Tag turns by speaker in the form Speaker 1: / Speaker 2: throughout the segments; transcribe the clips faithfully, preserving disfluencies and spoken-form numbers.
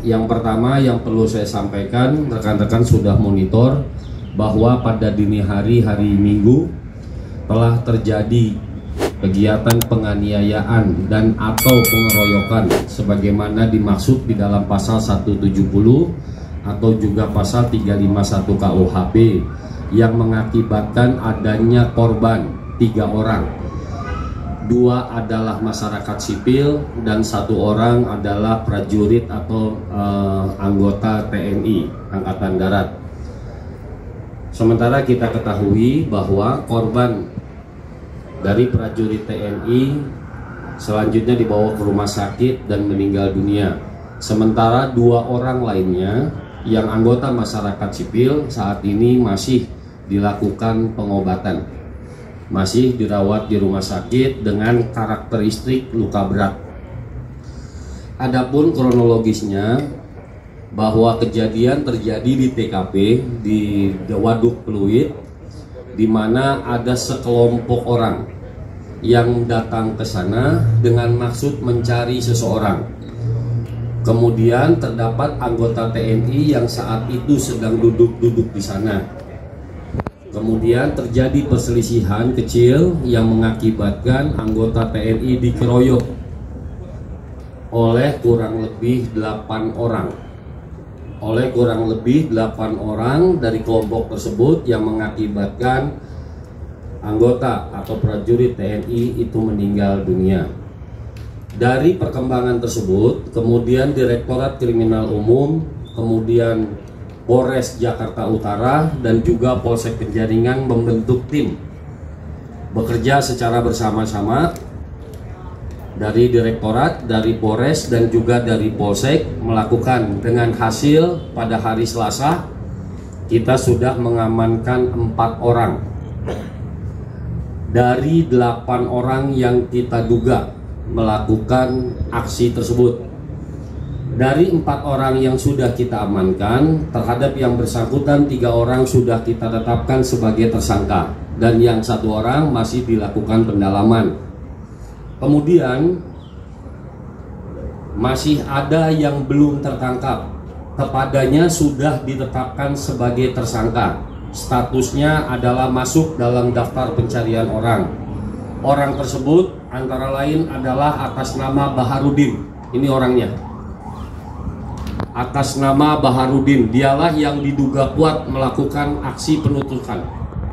Speaker 1: Yang pertama yang perlu saya sampaikan, rekan-rekan sudah monitor bahwa pada dini hari hari Minggu telah terjadi kegiatan penganiayaan dan atau pengeroyokan sebagaimana dimaksud di dalam pasal seratus tujuh puluh atau juga pasal tiga ratus lima puluh satu K U H P yang mengakibatkan adanya korban tiga orang. Dua adalah masyarakat sipil dan satu orang adalah prajurit atau uh, anggota T N I Angkatan Darat. Sementara kita ketahui bahwa korban dari prajurit T N I selanjutnya dibawa ke rumah sakit dan meninggal dunia. Sementara dua orang lainnya yang anggota masyarakat sipil saat ini masih dilakukan pengobatan, masih dirawat di rumah sakit dengan karakteristik luka berat. Adapun kronologisnya bahwa kejadian terjadi di T K P di Waduk Pluit, di mana ada sekelompok orang yang datang ke sana dengan maksud mencari seseorang. Kemudian terdapat anggota T N I yang saat itu sedang duduk-duduk di sana. Kemudian terjadi perselisihan kecil yang mengakibatkan anggota T N I dikeroyok oleh kurang lebih delapan orang. Oleh kurang lebih delapan orang dari kelompok tersebut yang mengakibatkan anggota atau prajurit T N I itu meninggal dunia. Dari perkembangan tersebut, kemudian Direktorat Kriminal Umum, kemudian Polres Jakarta Utara dan juga Polsek Penjaringan membentuk tim bekerja secara bersama-sama dari Direktorat, dari Polres dan juga dari Polsek, melakukan dengan hasil pada hari Selasa kita sudah mengamankan empat orang dari delapan orang yang kita duga melakukan aksi tersebut. Dari empat orang yang sudah kita amankan, terhadap yang bersangkutan tiga orang sudah kita tetapkan sebagai tersangka dan yang satu orang masih dilakukan pendalaman. Kemudian masih ada yang belum tertangkap, kepadanya sudah ditetapkan sebagai tersangka. Statusnya adalah masuk dalam daftar pencarian orang. Orang tersebut antara lain adalah atas nama Baharudin. Ini orangnya. Atas nama Baharudin, dialah yang diduga kuat melakukan aksi penusukan.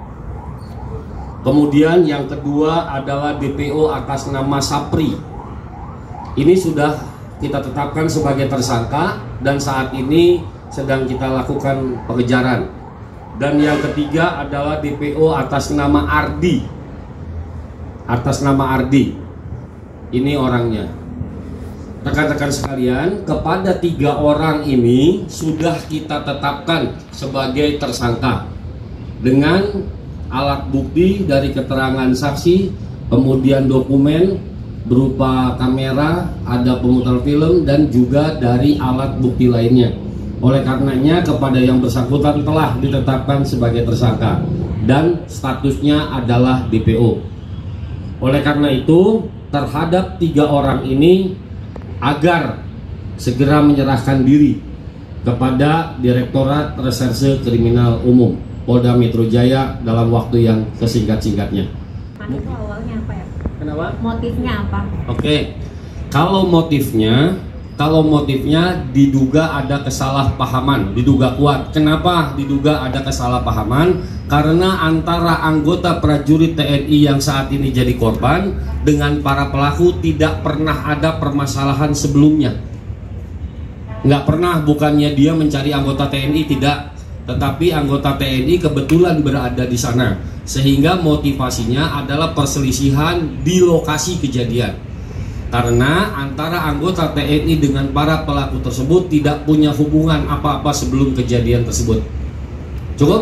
Speaker 1: Kemudian yang kedua adalah D P O atas nama Sapri. Ini sudah kita tetapkan sebagai tersangka dan saat ini sedang kita lakukan pengejaran. Dan yang ketiga adalah D P O atas nama Ardi. Atas nama Ardi. Ini orangnya. Rekan-rekan sekalian, kepada tiga orang ini sudah kita tetapkan sebagai tersangka dengan alat bukti dari keterangan saksi, kemudian dokumen berupa kamera, ada pemutar film dan juga dari alat bukti lainnya. Oleh karenanya kepada yang bersangkutan telah ditetapkan sebagai tersangka dan statusnya adalah D P O. Oleh karena itu terhadap tiga orang ini agar segera menyerahkan diri kepada Direktorat Reserse Kriminal Umum Polda Metro Jaya dalam waktu yang sesingkat-singkatnya.
Speaker 2: Itu awalnya apa ya?
Speaker 1: Kenapa?
Speaker 2: Motifnya apa?
Speaker 1: Oke, kalau motifnya, kalau motifnya diduga ada kesalahpahaman, diduga kuat. Kenapa diduga ada kesalahpahaman? Karena antara anggota prajurit T N I yang saat ini jadi korban dengan para pelaku tidak pernah ada permasalahan sebelumnya. Nggak pernah, bukannya dia mencari anggota T N I, tidak. Tetapi anggota T N I kebetulan berada di sana. Sehingga motivasinya adalah perselisihan di lokasi kejadian. Karena antara anggota T N I dengan para pelaku tersebut tidak punya hubungan apa-apa sebelum kejadian tersebut. Cukup?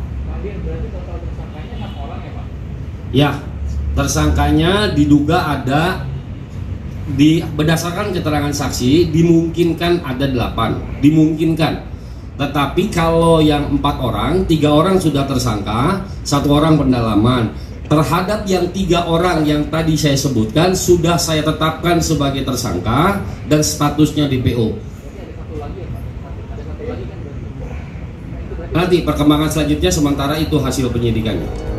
Speaker 1: Ya, tersangkanya diduga ada, di berdasarkan keterangan saksi dimungkinkan ada delapan, dimungkinkan. Tetapi kalau yang empat orang, tiga orang sudah tersangka, satu orang pendalaman. Terhadap yang tiga orang yang tadi saya sebutkan sudah saya tetapkan sebagai tersangka dan statusnya D P O. Nanti perkembangan selanjutnya sementara itu hasil penyidikannya.